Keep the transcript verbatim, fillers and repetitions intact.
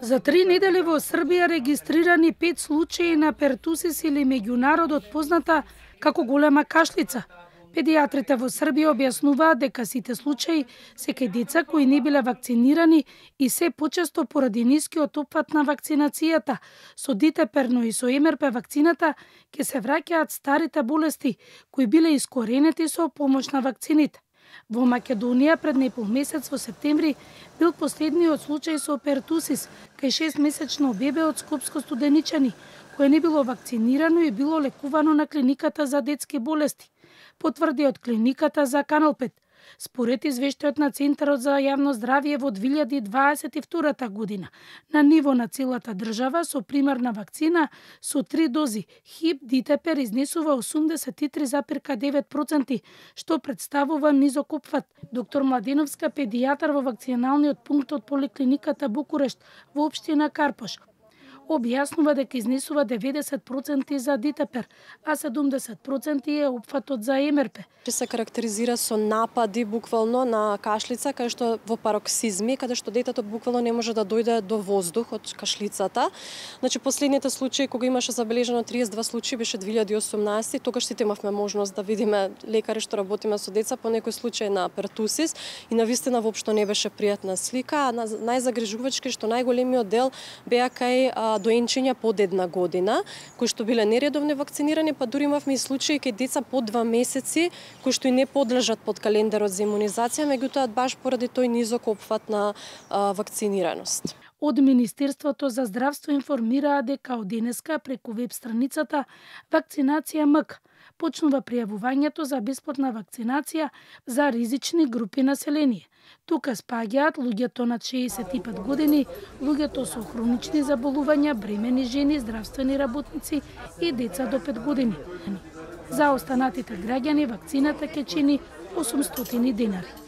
За три недели во Србија регистрирани пет случаи на пертусис или меѓународот позната како голема кашлица. Педиатрите во Србија објаснуваат дека сите случаи се кај деца кои не биле вакцинирани и се почесто поради нискиот опфат на вакцинацијата. Со Дитепер, но и со Ем Ер Пе вакцината ќе се враќаат старите болести кои биле искоренети со помош на вакцините. Во Македонија пред непол месец во септември бил последниот случај со пертусис кај шестмесечно бебе од Скопско Студеничани, кое не било вакцинирано и било лекувано на клиниката за детски болести, потврди од клиниката за Канал пет. Според извештајот на Центарот за јавно здравје во две илјади дваесет и втора година, на ниво на целата држава со примарна вакцина со три дози Хип Дитепер изнесува осумдесет и три зарез девет проценти, што представува низок опфат. Доктор Младеновска, педијатар во вакциналниот пункт од поликлиниката Букурешт во општина Карпош, објаснува дека изнесува деветдесет проценти за Дитепер, а седумдесет проценти е опфатот за Ем Ер Пе. Се карактеризира со напади буквално на кашлица, кај што во пароксизми, каде што детето буквално не може да дојде до воздух од кашлицата. Значи последните случаи кога имаше забележано триесет и два случаи беше две илјади и осумнаесета, тогаш сите имавме можност да видиме лекари што работиме со деца по некој случај на пертусис и навистина воопшто не беше пријатна слика, а најзагрижувачки што најголемиот дел беа кај доенчиња под една година, кои што биле нередовно вакцинирани, па дури имавме и случаи кај деца под два месеци кои што и не подлежат под календарот за имунизација, меѓутоа баш поради тој низок опфат на а, вакцинираност. Од Министерството за здравство информираа дека од денеска преку веб страницата Вакцинација МК почнува пријавувањето за бесплатна вакцинација за ризични групи население. Тука спаѓаат луѓето над шеесет и пет години, луѓето со хронични заболувања, бремени жени, здравствени работници и деца до пет години. За останатите граѓани вакцината ќе чини осумстотини денари.